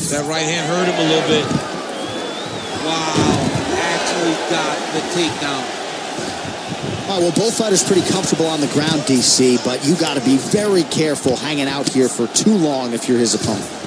That right hand hurt him a little bit. Wow, actually got the takedown. All right, well, both fighters pretty comfortable on the ground, DC, but you got to be very careful hanging out here for too long if you're his opponent.